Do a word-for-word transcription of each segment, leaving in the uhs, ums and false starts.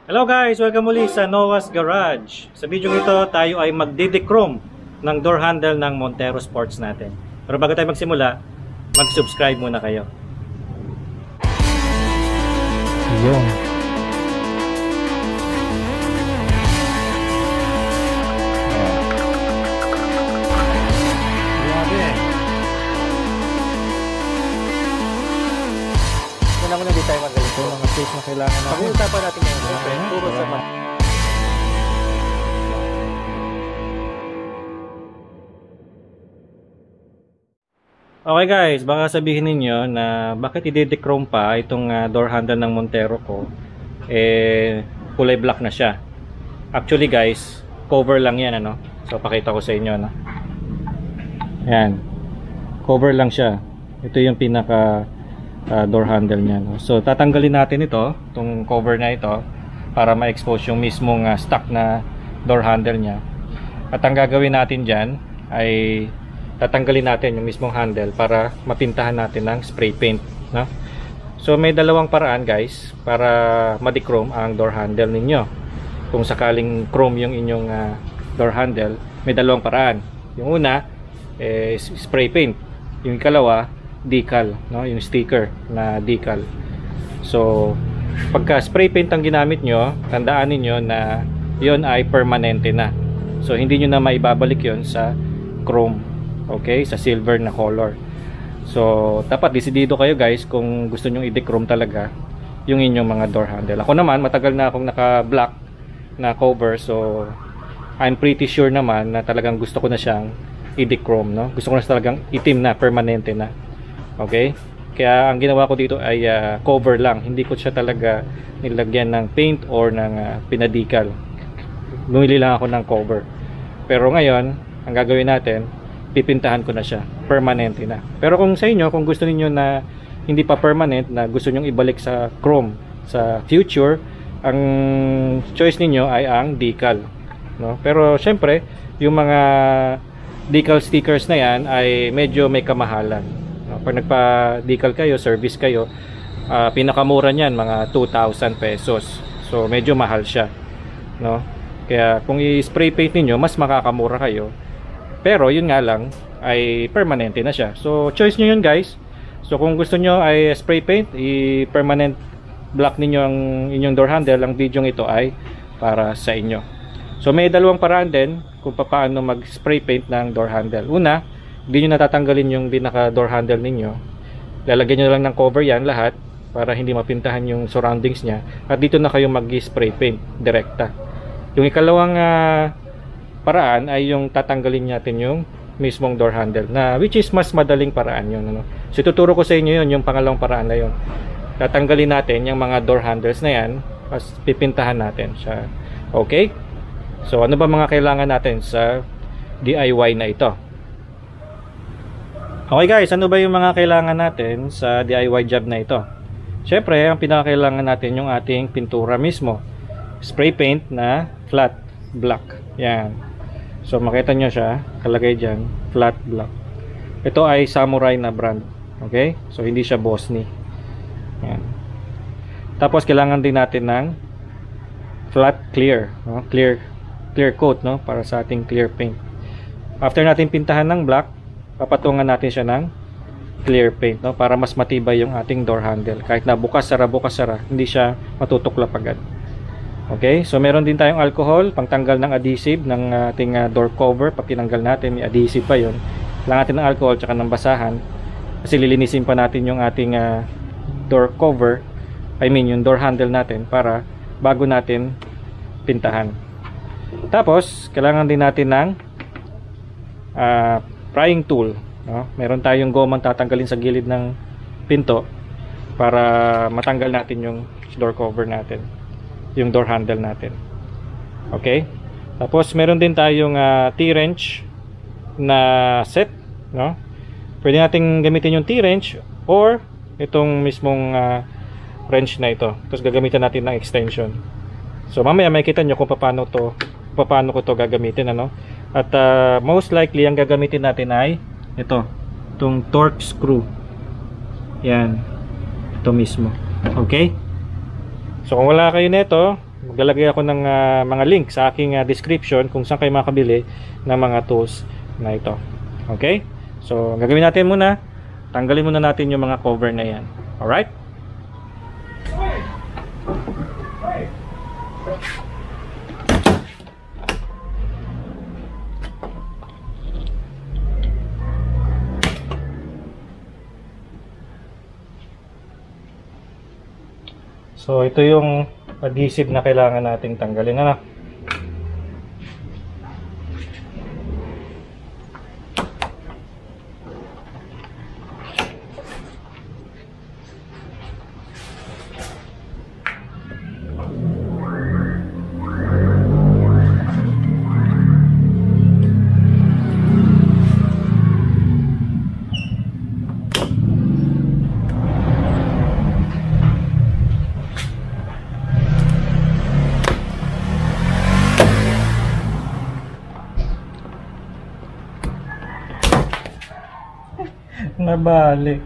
Hello guys! Welcome muli sa Noah's Garage. Sa video ito, tayo ay magdidechrome ng door handle ng Montero Sports natin. Pero bago tayo magsimula, mag-subscribe muna kayo. Yung Muna muna di tayo magaling. Ito mga tools na kailangan natin. Pag-uusapan natin ngayon, siyempre, puro sa mga Okay guys, baka sabihin ninyo na bakit i-dechrome pa itong uh, door handle ng Montero ko, eh kulay black na siya. Actually guys, cover lang yan, ano. So pakita ko sa inyo, no. Yan. Cover lang siya. Ito yung pinaka uh, door handle niya, no? So tatanggalin natin ito, itong cover na ito, para ma-expose yung mismong uh, stock na door handle niya. At ang gagawin natin dyan ay tatanggalin natin yung mismong handle para mapintahan natin ng spray paint, no? So may dalawang paraan guys para ma-dechrome ang door handle ninyo. Kung sakaling chrome yung inyong uh, door handle, may dalawang paraan. Yung una eh, spray paint, yung ikalawa decal, no? Yung sticker na decal. So pagka spray paint ang ginamit nyo, tandaan niyo na yon ay permanente na. So hindi nyo na maibabalik yon sa chrome, okay, sa silver na color. So dapat desidido kayo guys kung gusto nyo i-dechrome talaga yung inyong mga door handle. Ako naman matagal na akong naka black na cover, so I'm pretty sure naman na talagang gusto ko na siyang i-dechrome, no? Gusto ko na talagang itim na, permanente na. Okay, kaya ang ginawa ko dito ay uh, cover lang, hindi ko siya talaga nilagyan ng paint or ng uh, pinadical. Bumili lang ako ng cover. Pero ngayon ang gagawin natin, pipintahan ko na siya, permanente na. Pero kung sa inyo, kung gusto niyo na hindi pa permanent, na gusto niyo ibalik sa chrome sa future, ang choice niyo ay ang decal, no? Pero syempre, yung mga decal stickers na yan ay medyo may kamahalan, no? Pag nagpa-decal kayo, service kayo, uh, pinakamura niyan mga two thousand pesos. So medyo mahal siya, no? Kaya kung i-spray paint niyo, mas makakamura kayo. Pero yun nga lang ay permanente na siya. So choice nyo yun guys. So kung gusto nyo ay spray paint, i-permanent black ninyo ang inyong door handle, ang video ito ay para sa inyo. So may dalawang paraan din kung paano mag-spray paint ng door handle. Una, hindi nyo natatanggalin yung pinaka door handle ninyo. Lalagyan nyo lang ng cover yan lahat para hindi mapintahan yung surroundings nya. At dito na kayo mag-spray paint direkta. Yung ikalawang uh, paraan ay yung tatanggalin natin yung mismong door handle, na which is mas madaling paraan yun, ano? So tuturo ko sa inyo yun, yung pangalawang paraan na yun. Tatanggalin natin yung mga door handles na yan, tapos pipintahan natin siya. Okay? So ano ba mga kailangan natin sa D I Y na ito? Okay guys, ano ba yung mga kailangan natin sa D I Y job na ito? Syempre, ang pinakakailangan natin yung ating pintura mismo. Spray paint na flat black. Yan. So makita nyo siya, kalagay dyan, flat black. Ito ay Samurai na brand. Okay? So hindi siya Bosni. Yan. Tapos kailangan din natin ng flat clear, no? Clear clear coat, no? Para sa ating clear paint. After natin pintahan ng black, papatungan natin siya ng clear paint, no? Para mas matibay yung ating door handle. Kahit na bukas sara bukas sara, hindi siya matutuklap agad. Okay, so meron din tayong alcohol pangtanggal ng adhesive ng ating uh, door cover. Pag tinanggal natin, may adhesive pa yun. Kailangan natin ng alcohol tsaka ng basahan, kasi lilinisin pa natin yung ating uh, door cover, I mean yung door handle natin, para bago natin pintahan. Tapos kailangan din natin ng uh, prying tool, no? Meron tayong gomang tatanggalin sa gilid ng pinto para matanggal natin yung door cover natin, yung door handle natin. Okay? Tapos meron din tayong uh, T-wrench na set, no? Pwede nating gamitin yung T-wrench or itong mismong uh, wrench na ito. Tapos gagamitin natin ng extension. So mamaya makikita nyo kung paano to, paano ko to gagamitin, ano? At uh, most likely ang gagamitin natin ay ito, itong torque screw. Yan. Ito mismo. Okay? So kung wala kayo nito, Maglalagay ako ng uh, mga link sa aking uh, description kung saan kayo makabili ng mga tools na ito. Okay? So, gagawin natin muna. Tanggalin muna natin yung mga cover na yan. Alright? So, ito yung adhesive na kailangan nating tanggalin. Ano? Nabalik.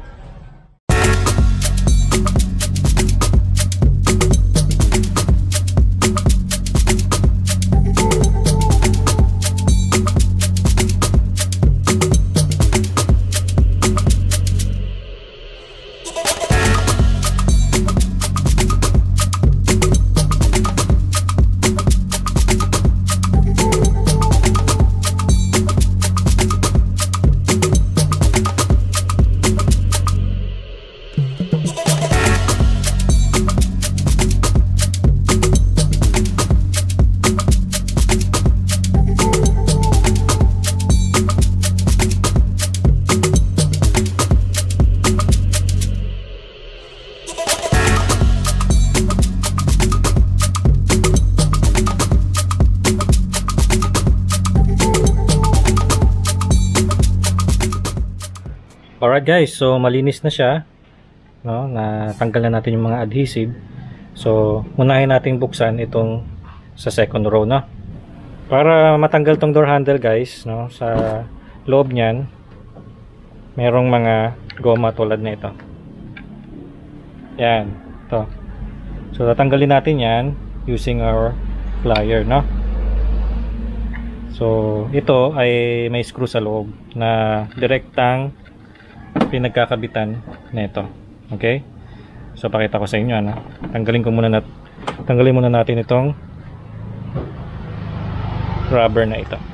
Alright guys, so malinis na siya, no? Natanggal na natin yung mga adhesive. So unahin natin buksan itong sa second row, no? Para matanggal tong door handle guys, no? Sa loob niyan merong mga goma tulad na ito. Yan, to. So tatanggalin natin yan using our plier, no? So ito ay may screw sa loob na direktang pinagkakabitan nito. Okay? So pakita ko sa inyo, ano. Tanggalin ko muna nat tanggalin muna natin itong rubber na ito.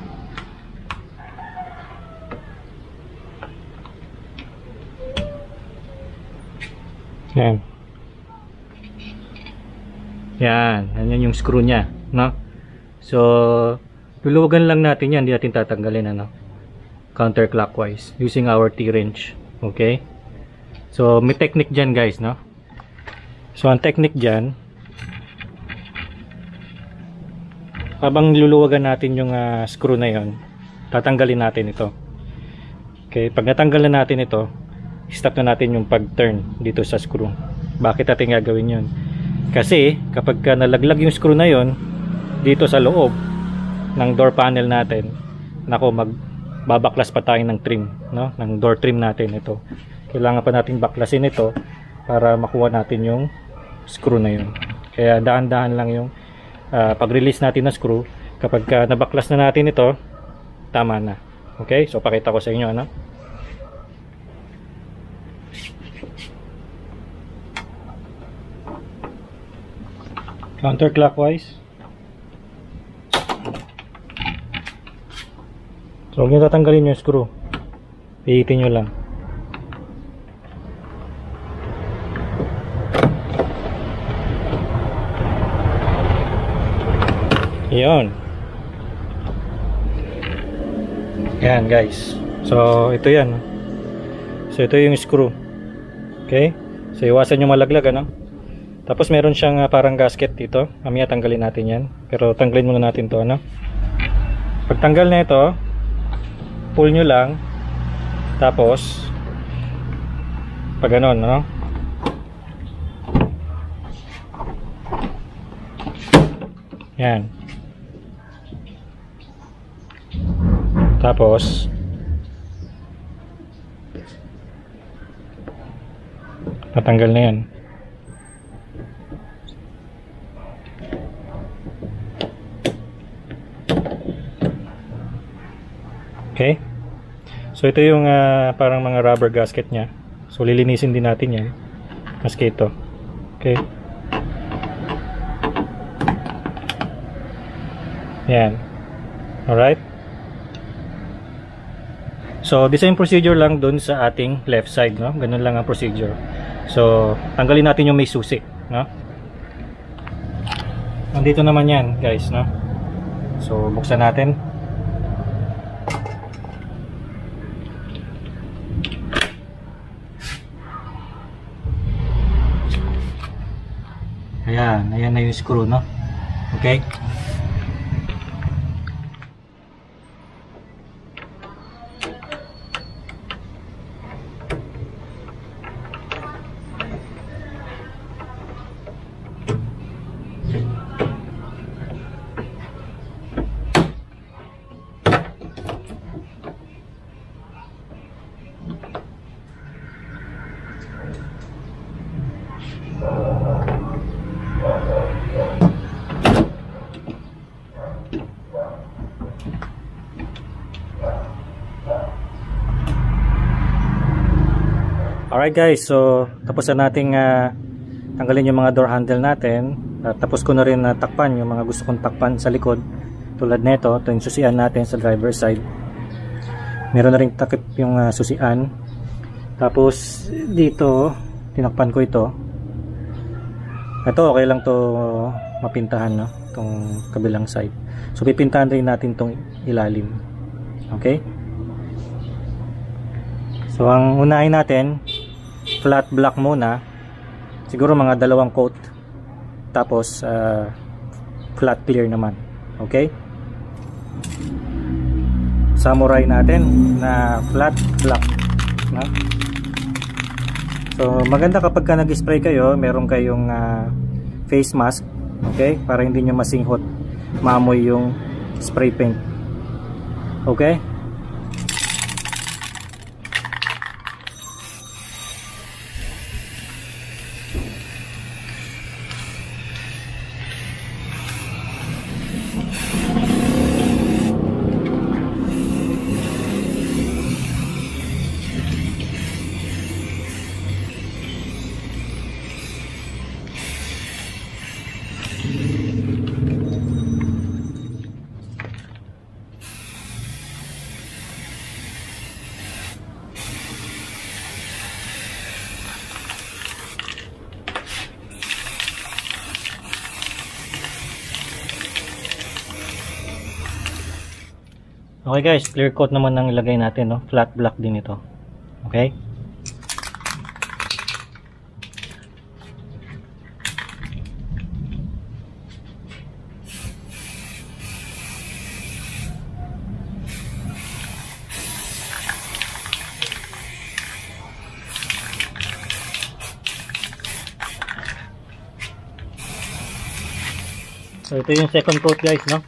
Yan. Yan, yan yung screw niya, no? So luluwagan lang natin yan, hindi natin tatanggalin, ano, counterclockwise using our T-wrench. Okay? So may technique dyan guys, no? So ang technique dyan, habang luluwagan natin yung uh, screw na yon, tatanggalin natin ito. Okay? Pag natanggal na natin ito, stop na natin yung pag-turn dito sa screw. Bakit natin gagawin yun? Kasi kapag ka nalaglag yung screw na yon dito sa loob ng door panel natin, nako, mag babaklas pa tayo ng trim, no? Ng door trim natin ito. Kailangan pa natin baklasin ito para makuha natin yung screw na yun. Kaya daan-daan lang yung uh, pag-release natin ng screw. Kapag ka nabaklas na natin ito, tama na. Okay? So pakita ko sa inyo, ano? Counterclockwise. So huwag nyo tatanggalin yung screw, pihitin nyo lang. Yun. Yan guys. So ito yan. So ito yung screw. Okay. So iwasan nyo malaglag, ano. Tapos meron siyang uh, parang gasket dito. Mamaya tanggalin natin yan. Pero tanggalin muna natin to, ano. Pagtanggal na ito, pull nyo lang, tapos pag ganon, no? Yan. Tapos natanggal na yan. Okay? So ito yung uh, parang mga rubber gasket niya. So lilinisin din natin yan. Maski ito. Okay? Yan. Alright? So the same procedure lang dun sa ating left side, no? Ganun lang ang procedure. So tanggalin natin yung may susi, no? Nandito naman yan, guys, no? So buksan natin. Ayan, ayan na yung screw, no? Okay? Alright guys, so tapos na nating uh, tanggalin yung mga door handle natin. Uh, tapos ko na rin uh, takpan yung mga gusto kong takpan sa likod. Tulad nito, ito yung susian natin sa driver side. Meron na rin takip yung uh, susian. Tapos dito, tinakpan ko ito. Ito okay lang to mapintahan, no? Itong kabilang side. So pipintahan rin natin itong ilalim. Okay? So ang unahin natin, flat black muna, siguro mga dalawang coat, tapos uh, flat clear naman. Okay, samurai natin na flat black, no? So maganda kapag ka nag-spray kayo, meron kayong uh, face mask, okay, para hindi nyo masinghot, maamoy yung spray paint. Okay. Okay guys, clear coat naman ang ilagay natin, no? Flat black din ito. Okay? So ito yung second coat guys, no?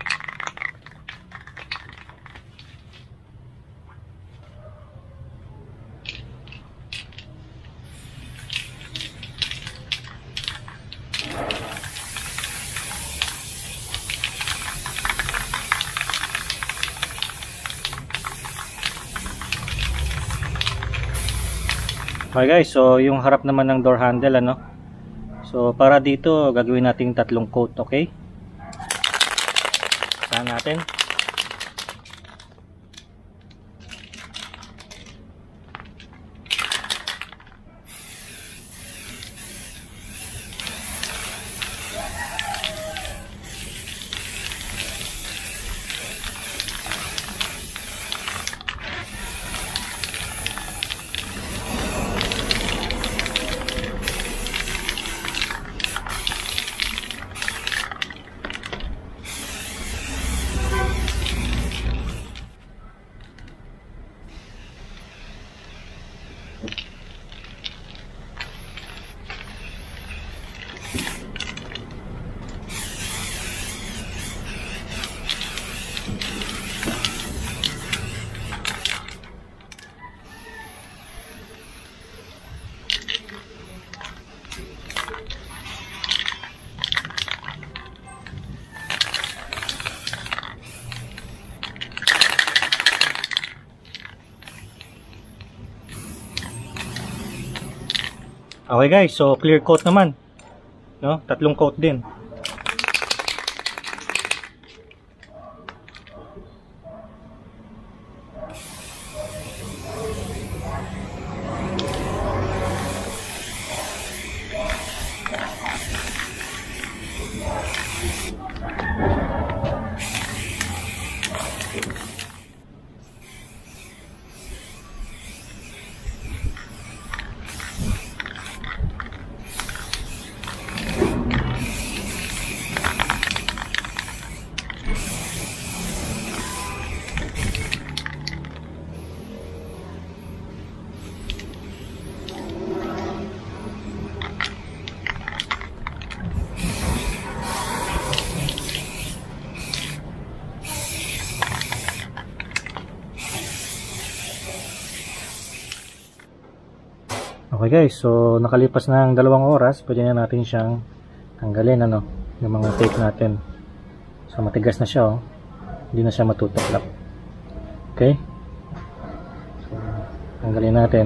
Okay guys, so yung harap naman ng door handle, ano? So para dito gagawin nating tatlong coat, okay? Saan natin? Okay guys, so clear coat naman. No? Tatlong coat din. Okay guys, so nakalipas na ng dalawang oras, pwede na natin siyang tanggalin, ano, yung mga tape natin. So matigas na siya, oh. Hindi na siya matutuklap. Okay? So, tanggalin natin.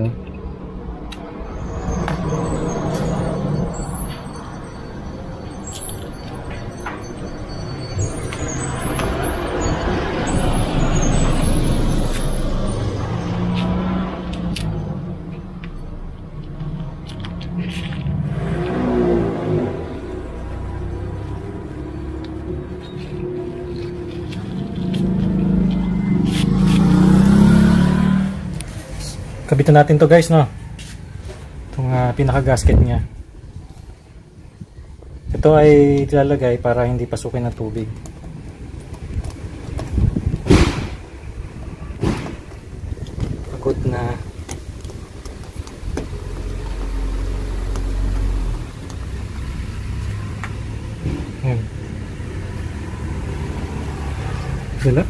Kabitan natin to guys, no? Itong uh, pinaka gasket niya. Ito ay ilalagay para hindi pasukin ng tubig. Pagod na. Ayan. Dala.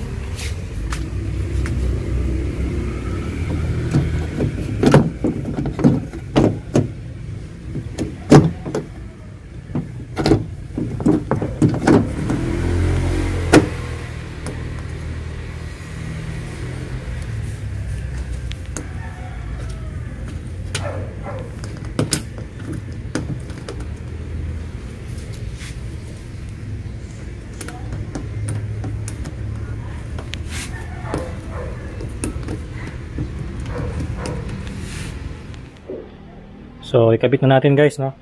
So, ikabit na natin guys, no?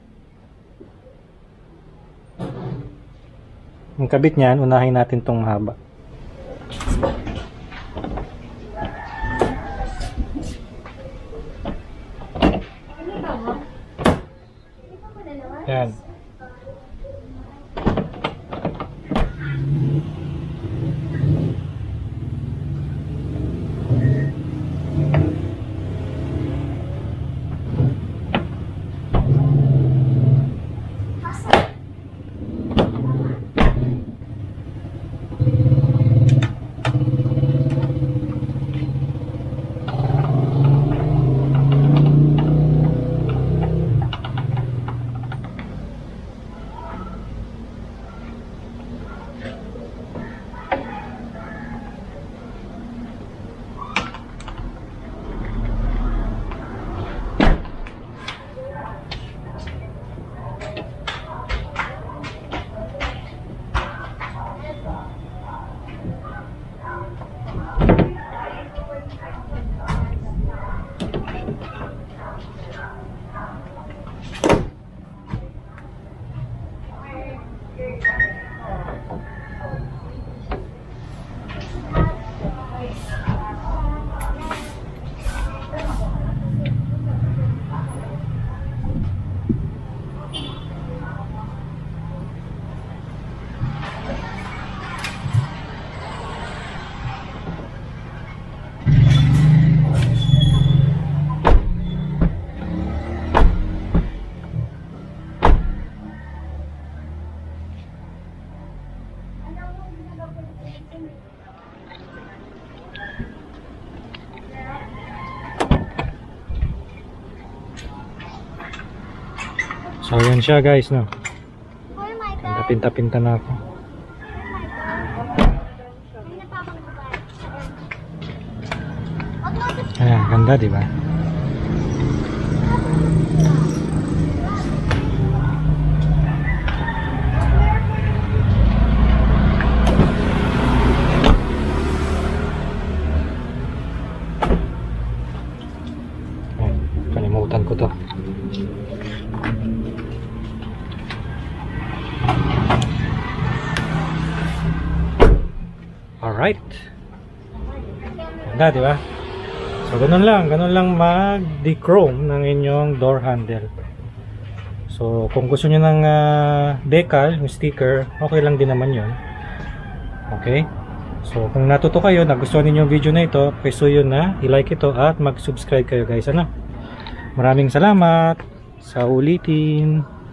Yung kabit niyan, unahin natin tong mahaba. Yan. So yan siya guys, no. Pinta-pinta na ako. Ayan, ganda, di ba? Kalimutan ko to. Alright. Ganda, di ba? So, ganun lang. Ganun lang mag-dechrome ng inyong door handle. So, kung gusto nyo ng uh, decal, yung sticker, okay lang din naman yun. Okay? So, kung natuto kayo, nagustuhan ninyo yung video na ito, pwesto yun na i-like ito at mag-subscribe kayo guys. Ano? Maraming salamat sa ulitin.